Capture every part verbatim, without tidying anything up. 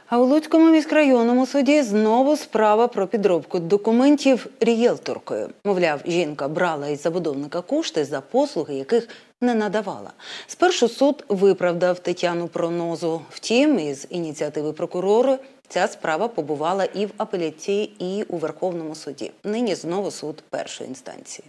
А у Луцькому міськрайонному суді знову справа про підробку документів рієлторкою. Мовляв, жінка брала із забудовника кошти за послуги, яких не надавала. Спершу суд виправдав Тетяну Пронозу. Втім, із ініціативи прокурора ця справа побувала і в апеляції, і у Верховному суді. Нині знову суд першої інстанції.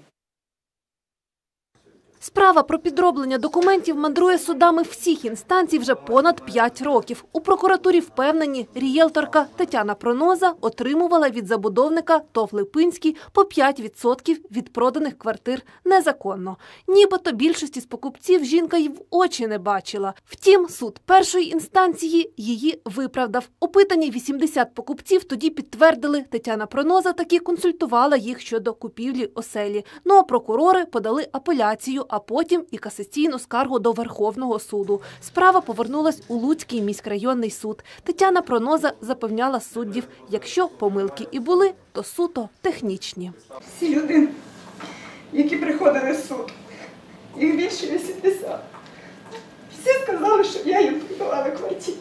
Справа про підроблення документів мандрує судами всіх інстанцій вже понад п'ять років. У прокуратурі впевнені, рієлторка Тетяна Проноза отримувала від забудовника ТОВ «Липинський» по п'ять відсотків від проданих квартир незаконно. Нібито більшості з покупців жінка й в очі не бачила. Втім, суд першої інстанції її виправдав. Опитані вісімдесят покупців тоді підтвердили, Тетяна Проноза таки консультувала їх щодо купівлі оселі. Ну а прокурори подали апеляцію, а потім і касаційну скаргу до Верховного суду. Справа повернулась у Луцький міськрайонний суд. Тетяна Проноза запевняла суддів, якщо помилки і були, то суто технічні. Всі люди, які приходили в суд, їх більше вісімдесят, всі сказали, що я їм продавала квартиру.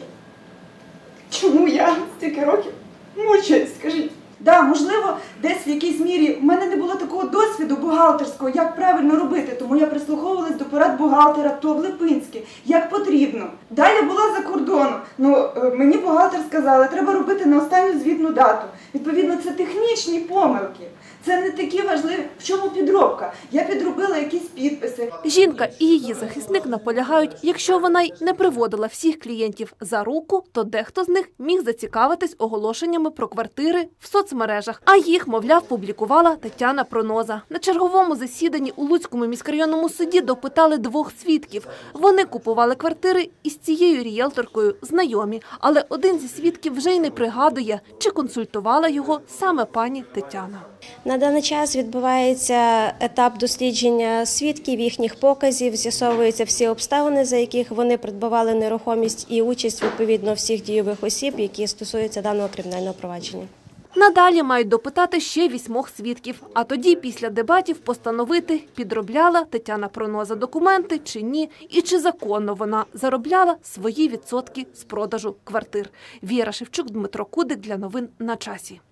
Чому я стільки років мучаюсь, скажіть? Да, можливо, десь в якійсь мірі в мене не було такого досвіду бухгалтерського, як правильно робити, тому я прислуховувалась до порад бухгалтера ТОВ «Липинський», як потрібно. Да, я була за кордоном, але мені бухгалтер сказала, треба робити на останню звітну дату. Відповідно, це технічні помилки. Це не такі важливі. В чому підробка? Я підробила якісь підписи. Жінка і її захисник наполягають, якщо вона й не приводила всіх клієнтів за руку, то дехто з них міг зацікавитись оголошеннями про квартири в соцмережах. А їх, мовляв, публікувала Тетяна Проноза. На черговому засіданні у Луцькому міськрайонному суді допитали двох свідків. Вони купували квартири із цією рієлторкою знайомі. Але один зі свідків вже й не пригадує, чи консультувала його саме пані Тетяна. На даний час відбувається етап дослідження свідків, їхніх показів, з'ясовуються всі обставини, за яких вони придбавали нерухомість, і участь, відповідно, всіх дійових осіб, які стосуються даного кримінального провадження. Надалі мають допитати ще вісьмох свідків, а тоді після дебатів постановити, підробляла Тетяна Проноза документи чи ні, і чи законно вона заробляла свої відсотки з продажу квартир. Віра Шевчук, Дмитро Кудик для новин на часі.